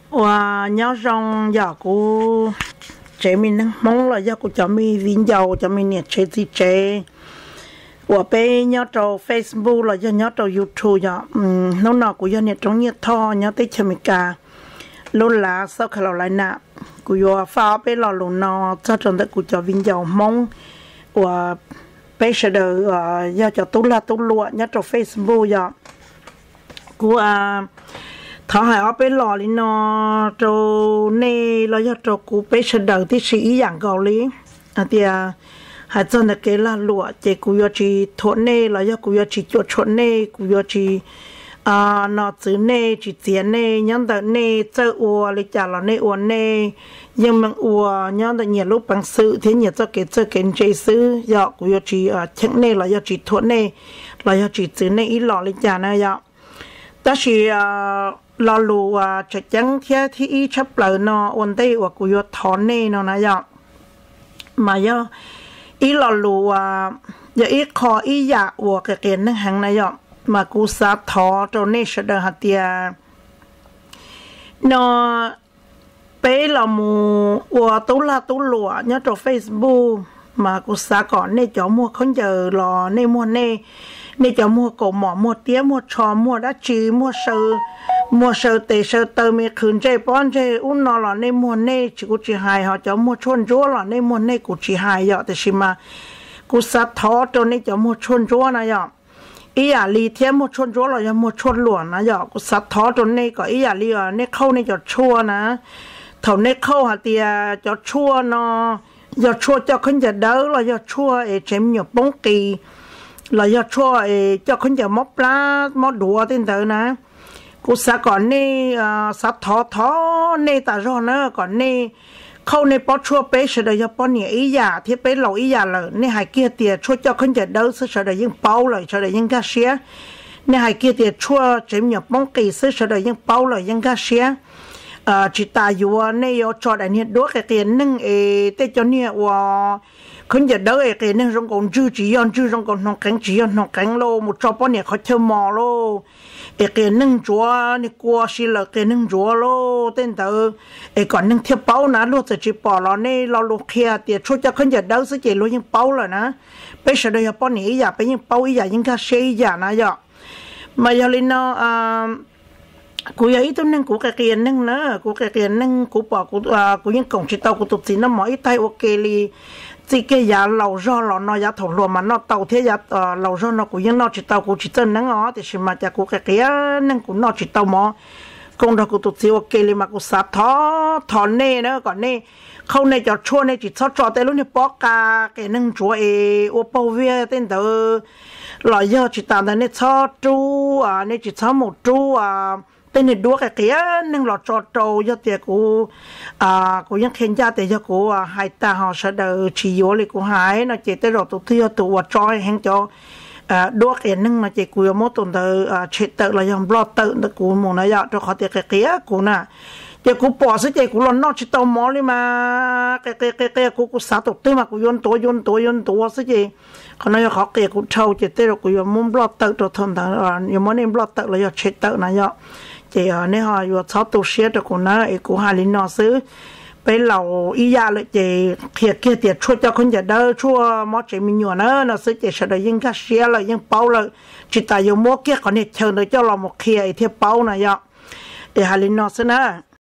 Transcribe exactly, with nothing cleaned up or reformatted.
và nhớ rằng giờ cô chế mình mong là giờ cô cho mình vinh giàu cho mình nhiệt chế gì chế và bây nhớ trò Facebook là giờ nhớ trò YouTube giờ nó nào cũng giờ nhiệt trong nhiệt thọ nhớ tới chơi mình cả lúc là sau khiเราlại nè cô giờ phá bây giờ lúc nào cho trong đó cô cho vinh giàu mong và bây giờ giờ cho tôi là tôi lụa nhớ trò Facebook giờ cô à thọ hải ở bên lò lên nó trâu nê lo cho trâu cú bé sờ đầu thì sĩ dạng gạo lý à thì à hải dân là cái là lụa chỉ cú yo chỉ thốn nê lo cho cú yo chỉ chuột chuột nê cú yo chỉ à nó chữ nê chỉ tiền nê nhân đạo nê chơi ua lấy trả là nê ua nê nhưng mà ua nhân đạo nhiều lúc bằng sự thế nhiều cho cái chơi cái chơi sự giờ cú yo chỉ à chẳng nê lo cho chỉ thốn nê lo cho chỉ chữ nê ít lọ lấy trả này giờ ta chỉ à lò lù à chắc chắn thế thì ý chấp lời nó ổn định và cũng có thốn nè nó này vậy mà do ý lò lù à giờ ý khó ý dạ của cái kiện năng hàng này vậy mà cũng sẽ thọ cho nên sẽ được hạt tiền nó bé là mù và tú là tú lụa nhớ cho Facebook mà cũng sẽ có nên cho mua không giờ lò nên mua nè nên cho mua cổ mỏ mua tía mua trò mua đá chì mua sờ mua sờ tê sờ tơ mi khử chơi bón chơi uốn nó là nên mua nê chỉ có chỉ hài họ cho mua chuồn chúa là nên mua nê cũng chỉ hài vậyแต่ชิมากูสัตท้อจนนี่จะmua chuồn chúaนะvậy ý à li thêm mua chuồn chúa làจะmua chuồn luồnนะvậyกูสัตท้อจนนี่ก็ý à li à nê khâu nê cho chuaนะthầu nê khâu hả tiề cho chua nó cho chua cho khinhจะđỡ là cho chua để chém nhiều bóng kỳ là do chua cho khinhจะmóc lá móc đũa tên tử nè cô sẽ còn nè sát thọ thọ nè ta rồi nữa còn nè khâu nè bỏ chua bé sẽ được cho bỏ nhẹ ý giả thì bé lẩu ý giả là nè hai kia tiền chua cho khinhจะđỡ sẽ được những bao lại sẽ được những cái xé nè hai kia tiền chua chém nhập bóng kỳ sẽ được những bao lại những cái xé chỉ ta vừa nè yo cho đại nhiệt đốt cái tiền nâng ê tết cho nè và khinhจะđỡ cái nè trong còn chưa chỉ yon chưa trong còn nòng cánh chỉ yon nòng cánh lô một cho bỏ nhẹ khó chơi mò lô cái nâng chúa này qua xí là cái nâng chúa lô tên tờ cái còn nâng thiệp báo nè luôn chỉ bỏ nó này lo luôn kia thì cho cho khán giả đâu sẽ chỉ luôn những báo là nè bây giờ đây bao nhiêu giờ bây những báo giờ những cái xe giờ nè giờ mà giờ lên nó à cụ ấy tôi nâng cụ cái kia nâng nữa cụ cái kia nâng cụ bỏ cụ à cụ những cổng chỉ tàu cụ tụt gì nó mỗi tay ok li chỉ cái giá lẩu rau lẩu nó giá thổ luồng mà nó tàu thế giá lẩu rau nó cũng những nó chỉ tàu cũng chỉ chân nắng ó thì xem mà giá cũng cái kia nâng cũng nó chỉ tàu mò công đó cũng tụt xíu ok li mà cũng sát thó thò nê nữa còn nê không nê cho chua nê chỉ cho cho tới lúc này bỏ cả cái nâng chúa e ô bao vía tên tờ lẩu giờ chỉ tạm là nê cho chú à nê chỉ cho một chú à tên này đua cái kia nâng lọt trò trâu cho tiệt của à của những khen gia tiệt cho của hai ta họ sẽ đợi chỉ vô lại của hai nó chỉ tới rồi tụi thưa tụi và trôi hẹn cho à đua cái nâng mà chỉ của một tuần từ à chết tự là dòng lo tự được của một nó dạo cho họ tiệt cái kia của nè chỉ của bỏ sẽ chỉ của nó chỉ tàu mỏ đi mà cái cái cái cái của của sáu tụt tới mà của yun tối yun tối yun tối sẽ chỉ còn nó họ kia của trâu chỉ tới rồi của muốn lo tự rồi thằng thằng nhiều món em lo tự là do chết tự này dạo chỉ ở nơi họ vừa sáu tuổi xế được của nó của hai linh nó xứ bây lẩu ý ra lại chỉ kia kia tiệt chua cho con giờ đỡ chua mót chỉ mình nhựa nó nó sẽ chỉ sợ được những cái xế là những bao là chỉ tại dùng mót kia còn này chờ được cho là một kia thì bao này vậy để hai linh nó xứ nữa